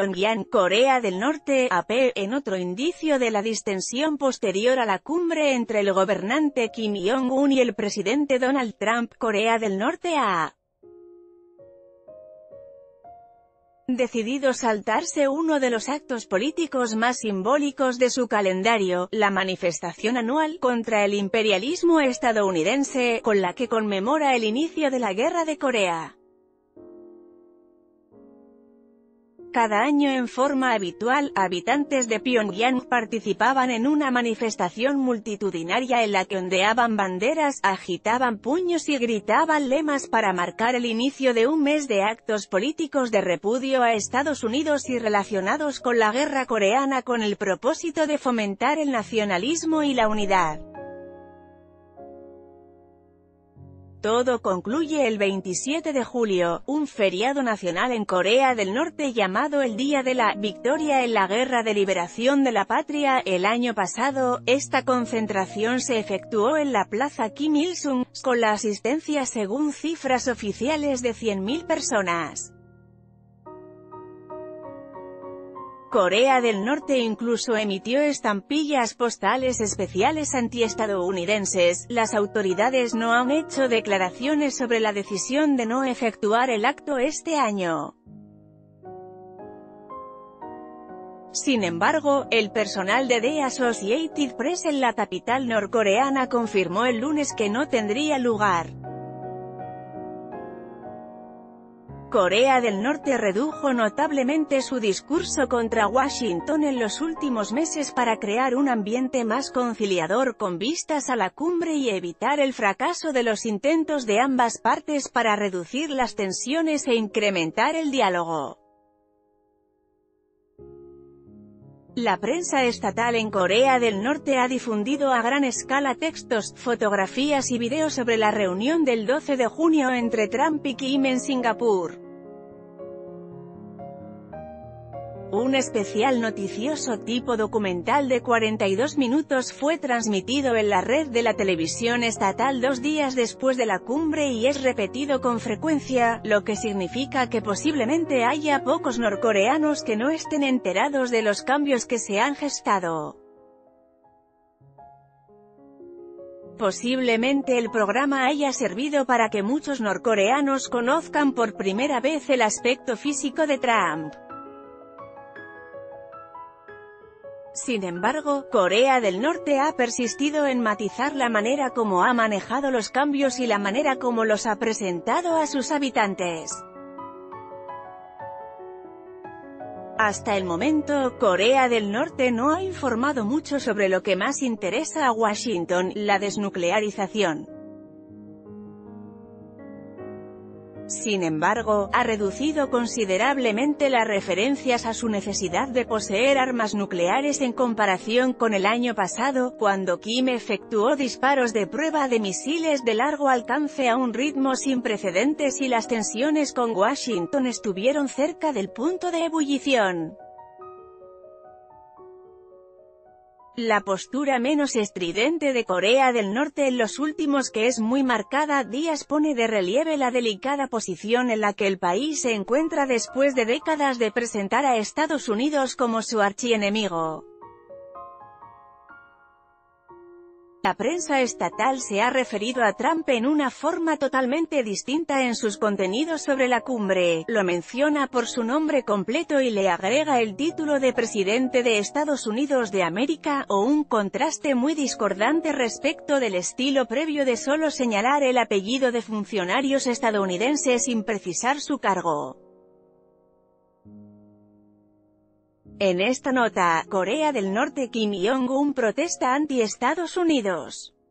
Pyongyang, Corea del Norte, AP, en otro indicio de la distensión posterior a la cumbre entre el gobernante Kim Jong-un y el presidente Donald Trump. Corea del Norte ha decidido saltarse uno de los actos políticos más simbólicos de su calendario, la manifestación anual contra el imperialismo estadounidense, con la que conmemora el inicio de la Guerra de Corea. Cada año en forma habitual, habitantes de Pyongyang participaban en una manifestación multitudinaria en la que ondeaban banderas, agitaban puños y gritaban lemas para marcar el inicio de un mes de actos políticos de repudio a Estados Unidos y relacionados con la guerra coreana con el propósito de fomentar el nacionalismo y la unidad. Todo concluye el 27 de julio, un feriado nacional en Corea del Norte llamado el Día de la Victoria en la Guerra de Liberación de la Patria. El año pasado, esta concentración se efectuó en la Plaza Kim Il-sung, con la asistencia según cifras oficiales de 100.000 personas. Corea del Norte incluso emitió estampillas postales especiales antiestadounidenses. Las autoridades no han hecho declaraciones sobre la decisión de no efectuar el acto este año. Sin embargo, el personal de The Associated Press en la capital norcoreana confirmó el lunes que no tendría lugar. Corea del Norte redujo notablemente su discurso contra Washington en los últimos meses para crear un ambiente más conciliador con vistas a la cumbre y evitar el fracaso de los intentos de ambas partes para reducir las tensiones e incrementar el diálogo. La prensa estatal en Corea del Norte ha difundido a gran escala textos, fotografías y videos sobre la reunión del 12 de junio entre Trump y Kim en Singapur. Un especial noticioso tipo documental de 42 minutos fue transmitido en la red de la televisión estatal 2 días después de la cumbre y es repetido con frecuencia, lo que significa que posiblemente haya pocos norcoreanos que no estén enterados de los cambios que se han gestado. Posiblemente el programa haya servido para que muchos norcoreanos conozcan por primera vez el aspecto físico de Trump. Sin embargo, Corea del Norte ha persistido en matizar la manera como ha manejado los cambios y la manera como los ha presentado a sus habitantes. Hasta el momento, Corea del Norte no ha informado mucho sobre lo que más interesa a Washington, la desnuclearización. Sin embargo, ha reducido considerablemente las referencias a su necesidad de poseer armas nucleares en comparación con el año pasado, cuando Kim efectuó disparos de prueba de misiles de largo alcance a un ritmo sin precedentes y las tensiones con Washington estuvieron cerca del punto de ebullición. La postura menos estridente de Corea del Norte en los últimos que es muy marcada días pone de relieve la delicada posición en la que el país se encuentra después de décadas de presentar a Estados Unidos como su archienemigo. La prensa estatal se ha referido a Trump en una forma totalmente distinta en sus contenidos sobre la cumbre, lo menciona por su nombre completo y le agrega el título de presidente de Estados Unidos de América, o un contraste muy discordante respecto del estilo previo de solo señalar el apellido de funcionarios estadounidenses sin precisar su cargo. En esta nota, Corea del Norte Kim Jong-un protesta anti-Estados Unidos.